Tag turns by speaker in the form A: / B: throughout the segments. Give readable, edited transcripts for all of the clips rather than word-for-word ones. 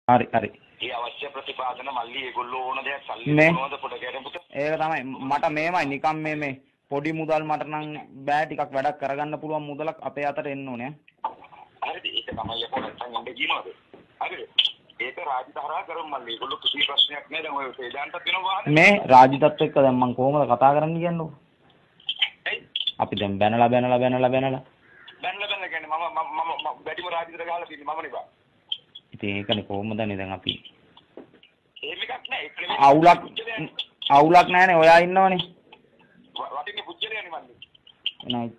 A: හරි හරි.
B: ඒ අවශ්‍ය ප්‍රතිපාදන මල්ලි ඒගොල්ලෝ ඕන දෙයක් සල්ලි මොනවද පොඩ ගැටේ පුත.
A: ඒක තමයි මට මේමයි නිකම් මේ පොඩි මුදල් මට නම් බෑ ටිකක් වැඩක් කරගන්න පුළුවන් මුදලක් අපේ අතට එන්න ඕනේ.
B: හරිද? ඒක තමයි යකෝ නැත්නම් ඉන්න කියනවාද? හරිද? ඒක රාජධාරා කරමු මල්ලි. ඒගොල්ලෝ කිසි ප්‍රශ්නයක් නෑ. දැන් ඔය සේදාන්ටත් වෙනවා වාහනේ.
A: මේ රාජිතත් එක්ක දැන් මම කොහොමද කතා කරන්න කියන්නේ? අපි දැන් බැනලා
B: කියන්නේ මම වැඩිම රාජිතට ගහලා තියෙන්නේ මම නේ බා.
A: ඉතින් ඒකනේ කොහොමදනේ දැන් අපි
B: එහෙම එකක් නෑ. ඒක නෙමෙයි
A: අවුලක් නෑනේ. ඔයා ඉන්නවනේ.
B: වටින්නේ පුච්චරයනේ මල්ලි.
A: නයි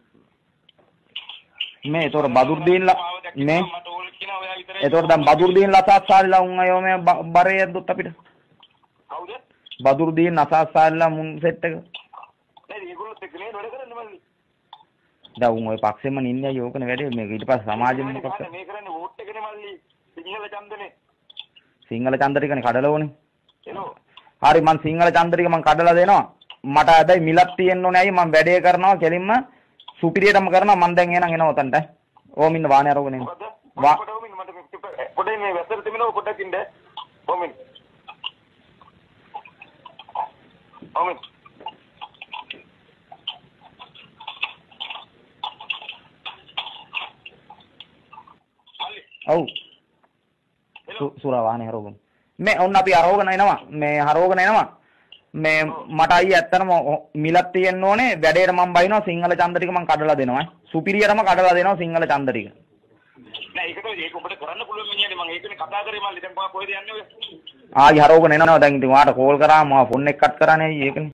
A: මේ ඒතොර බදුර් දීන්ලා මේ
B: මට ඕන කියන ඔයා විතරයි.
A: ඒතොර දැන් බදුර් දීන් ලසාස්සාරිලා උන් අයෝ මේ බරේ යද්දුත් අපිට.
B: කවුද?
A: බදුර් දීන් ලසාස්සාරිලා මුන් සෙට් එක.
B: නෑ ඒගොල්ලොත් එක්ක නේ වැඩ කරන්නේ මල්ලි.
A: දැන් උන් ඔය පක්ෂෙම නින්නේ යෝකනේ වැඩේ. මේක ඊට පස්සේ සමාජෙම මොකක්ද?
B: මේ කරන්නේ වෝට් එකනේ මල්ලි. සිංහල ඡන්දනේ.
A: සිංහල ඡන්ද ටිකනේ කඩලා ඕනේ.
B: එනෝ.
A: හරි මං සිංහල ඡන්ද ටික මං කඩලා දෙනවා. මට හැබැයි මිලක් තියෙන්න ඕනේ. අයිය මං වැඩේ කරනවා කෙලින්ම සුපිරියටම කරනවා. මං දැන් එහෙනම් එනවා උතන්ට. ඕම ඉන්න වාහනේ අරගෙන එන්න.
B: පොඩේ මේ වැස්සට තිබෙනව පොඩ්ඩක් ඉන්න. ඕමින්. ඕමින්.
A: ඔව්. සුරා වාහනේ හරවගමු. මේ ඔන්න අපි හරවගෙන එනවා. මේ හරවගෙන එනවා. මේ මට අයිය ඇත්තටම මිලක් තියෙන්න ඕනේ. වැඩේට මම බයිනවා සිංහල ඡන්ද ටික මම කඩලා දෙනවා. සුපිරියටම කඩලා දෙනවා සිංහල ඡන්ද ටික.
B: නෑ ඒක ඔබට කරන්න පුළුවන් මිනිහනේ මම ඒකනේ කතා කරේ මල්ලි. දැන් කොහොමද යන්නේ ඔය?
A: ආයි හරවගෙන එනවා. දැන් ඉතින් ඔයාට කෝල් කරාම මම ෆෝන් එක කට් කරානේ අයියේ ඒකනේ.